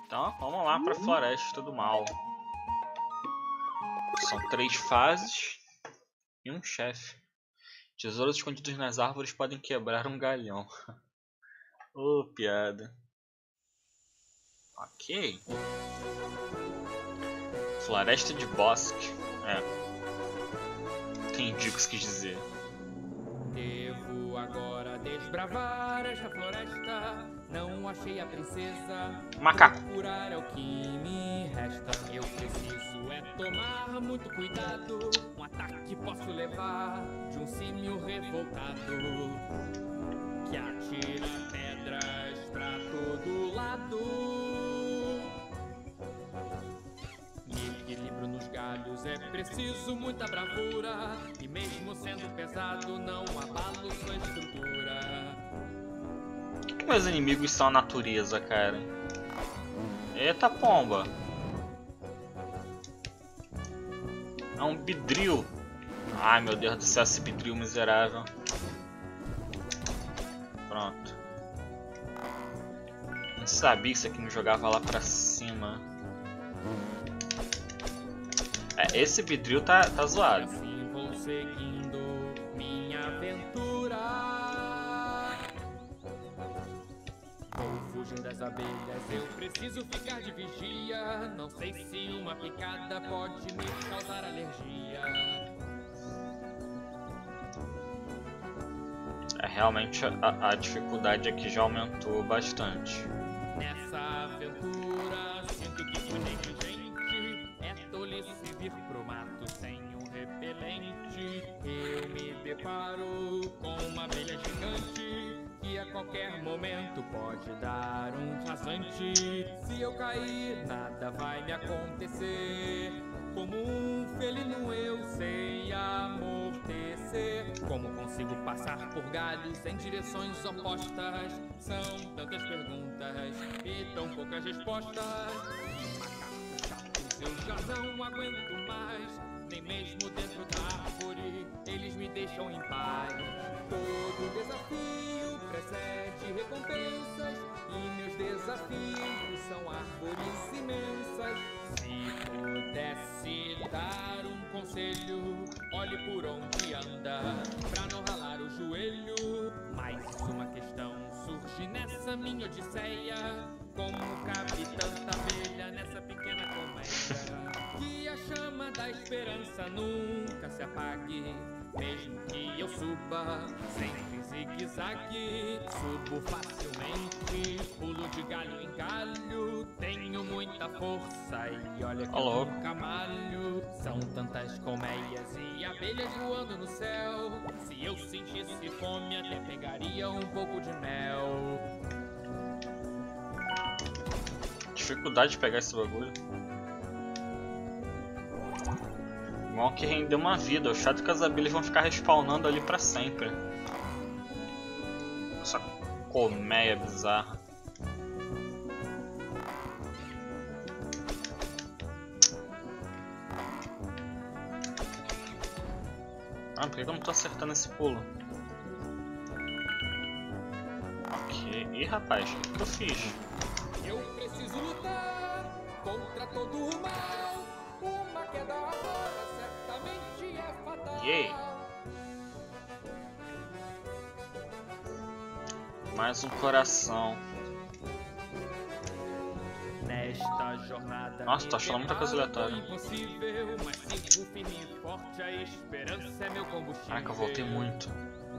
Então, vamos lá pra Floresta do Mal. São 3 fases e um chefe. Tesouros escondidos nas árvores podem quebrar um galhão. Oh, piada. Ok. Floresta de Bosque. Entendi o que você quis dizer. Devo agora desbravar esta floresta. Não achei a princesa. Macaco. Procurar é o que me resta. Eu preciso é tomar muito cuidado. Um ataque posso levar de um símio revoltado que atira pedras pra todo lado. Equilíbrio nos galhos é preciso muita bravura. E mesmo sendo pesado, não abalo sua estrutura. Meus inimigos são a natureza, cara. Eita pomba. É um bidril. Ai meu Deus do céu, esse bidril miserável. Pronto. Não sabia que isso aqui me jogava lá pra cima. Esse bidril tá zoado. Assim vou seguindo minha aventura. Vou fugir das abelhas, eu preciso ficar de vigia. Não sei se uma picada pode me causar alergia. Realmente a dificuldade aqui já aumentou bastante. Nessa aventura, sinto que fui negligente. É tolice vir pro mato sem um repelente. Eu me deparo com uma abelha gigante que a qualquer momento pode dar um rasante. Se eu cair, nada vai me acontecer. Como um felino eu sei amortecer. Como consigo passar por galhos em direções opostas? São tantas perguntas e tão poucas respostas. Macacos chatos eu já não aguento mais. Nem mesmo dentro da árvore eles me deixam em paz. Todo desafio precede recompensas. E meus desafios são árvores imensas. Se pudesse dar um conselho, olhe por onde anda, pra não ralar o joelho. Mais uma questão surge nessa minha odisseia. Como cabe tanta abelha nessa pequena colmeia? Que a chama da esperança nunca se apague. Mesmo que eu suba sempre zigue-zague, subo facilmente, pulo de galho em galho, tenho muita força e olha que eu nunca malho. São tantas colmeias e abelhas voando no céu. Se eu sentisse fome até pegaria um pouco de mel. Dificuldade de pegar esse bagulho. Bom que rendeu uma vida, o chato é que as abelhas vão ficar respawnando ali pra sempre. Essa colmeia bizarra. Por que eu não tô acertando esse pulo? Ok. Ih rapaz, o que eu fiz? Eu preciso lutar contra todo o mal. Uma queda agora certamente é fatal. Mais um coração. Nesta jornada. Nossa, tô achando muita coisa aleatória. Impossível, mas sigo firme e forte. A esperança é meu combustível. Caraca, eu voltei muito.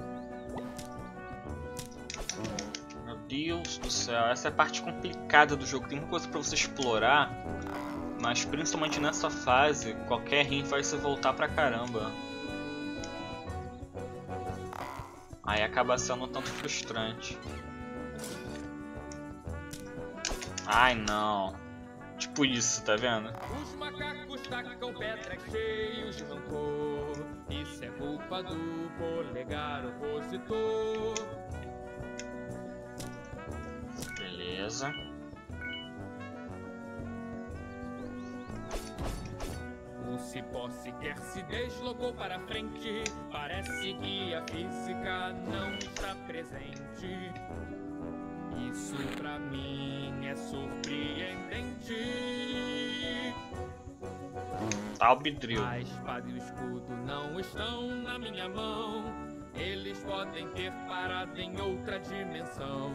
Meu Deus do céu, essa é a parte complicada do jogo. Tem muita coisa pra você explorar, mas principalmente nessa fase, qualquer rim faz você voltar pra caramba. Aí acaba sendo um tanto frustrante. Ai não. Tipo isso, tá vendo? Os macacos tacam pedras cheios de rancor. Isso é culpa do polegar opositor. Beleza. O cipó sequer se deslocou para frente. Parece que a física não está presente. Isso pra mim é surpreendente. gente. Albedril. A espada e o escudo não estão na minha mão. Eles podem ter parado em outra dimensão.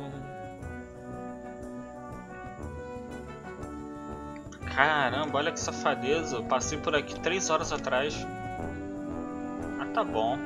Caramba, olha que safadeza. Eu passei por aqui 3 horas atrás. Ah, tá bom.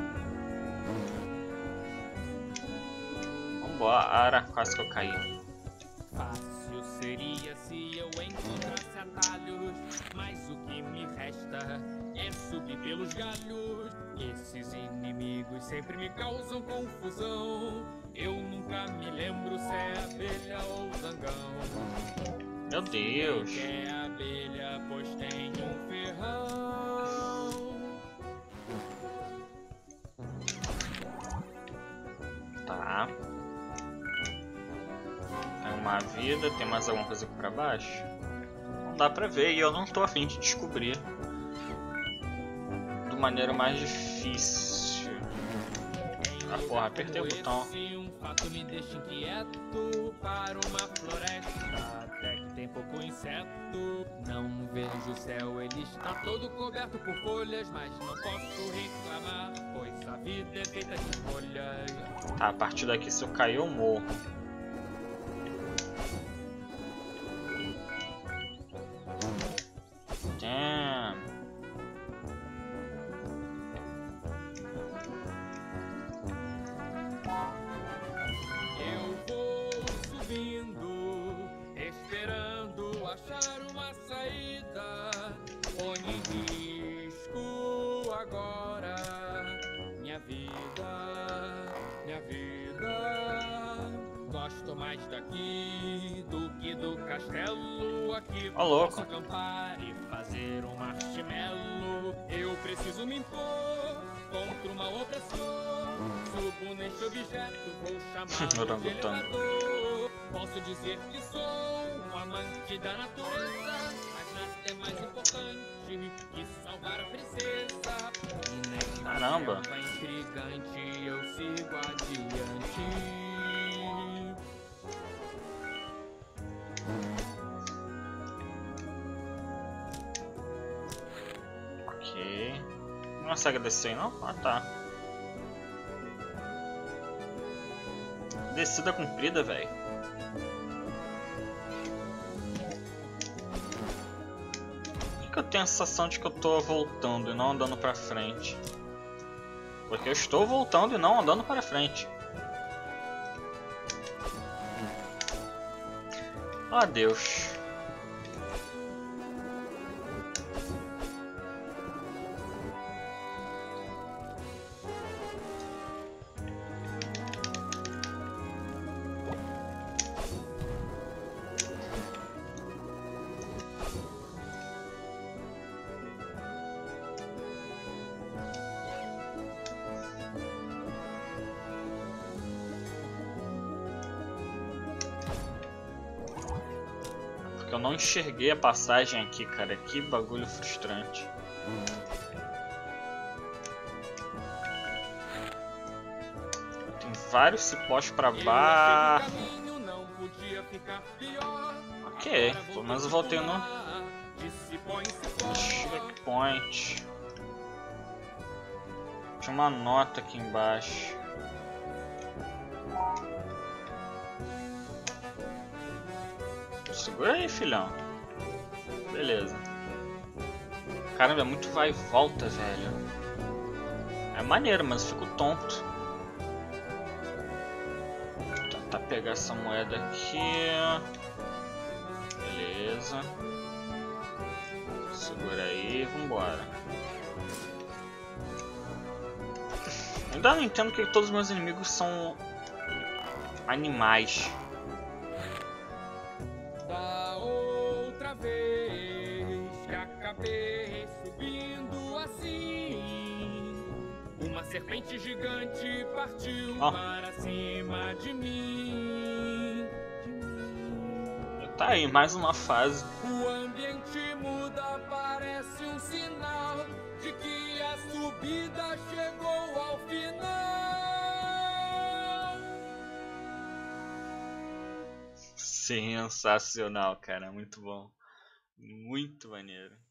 Vambora. Quase que eu caí. Fácil seria se eu encontrasse atalhos, mas o que me resta é subir pelos galhos. Esses inimigos sempre me causam confusão. Eu nunca me lembro se é abelha ou zangão. Meu Deus. Se é abelha, pois tem um ferrão. Tá. Tem uma vida, tem mais alguma coisa aqui pra baixo? Não dá pra ver e eu não tô a fim de descobrir. De maneira mais difícil. Ah, porra, apertei o botão. Um fato me deixa inquieto para uma floresta, até que tem pouco inseto. Não vejo o céu, ele está todo coberto por folhas, mas não posso reclamar, pois a vida é feita de folhas. Tá, a partir daqui se eu cair eu morro. Damn. Eu vou subindo, esperando achar uma saída. Põe em risco agora minha vida, minha vida. Gosto mais daqui do que do castelo. Aqui Ó, louco. posso acampar e fazer um marshmallow. Eu preciso me impor contra uma opressão. Subo neste objeto, vou chamar de elevador. Posso dizer que sou um amante da natureza, mas nada é mais importante que salvar a princesa. E nesta Caramba. selva intrigante eu sigo adiante. Ok. Não consegue descer não? Ah, tá. Descida comprida, velho. Por que eu tenho a sensação de que eu tô voltando e não andando pra frente? Porque eu estou voltando e não andando para frente. Oh, Deus. Eu não enxerguei a passagem aqui, cara. Que bagulho frustrante. Tem vários cipós pra baixo. Ok, pelo menos eu voltei no checkpoint. Tinha uma nota aqui embaixo. Segura aí, filhão. Beleza. Caramba, é muito vai e volta, velho. É maneiro, mas eu fico tonto. Vou tentar pegar essa moeda aqui. Beleza. Segura aí e vambora. Ainda não entendo que todos os meus inimigos são animais. Subindo assim, uma serpente gigante partiu para cima de mim. Tá aí, mais uma fase. O ambiente muda, parece um sinal de que a subida chegou ao final. Sensacional, cara, muito bom. Muito maneiro.